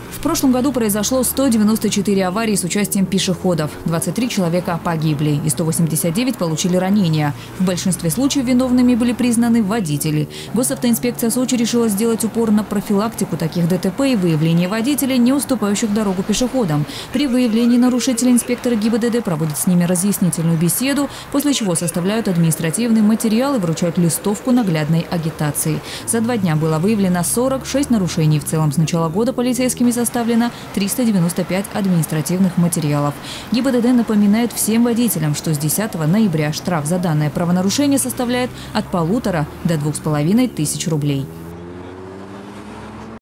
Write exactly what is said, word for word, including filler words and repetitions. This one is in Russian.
В прошлом году произошло сто девяносто четыре аварии с участием пешеходов. двадцать три человека погибли и сто восемьдесят девять получили ранения. В большинстве случаев виновными были признаны водители. Госавтоинспекция Сочи решила сделать упор на профилактику таких ДТП и выявление водителей, не уступающих дорогу пешеходам. При выявлении нарушителей инспекторы ГИБДД проводят с ними разъяснительную беседу, после чего составляют административный материал и вручают листовку наглядной агитации. За два дня было выявлено сорок шесть нарушений. В целом с начала года полицейскими составлено триста девяносто пять административных материалов. ГИБДД напоминает всем водителям, что с десятого ноября штраф за данное правонарушение составляет от полутора до двух с половиной тысяч рублей.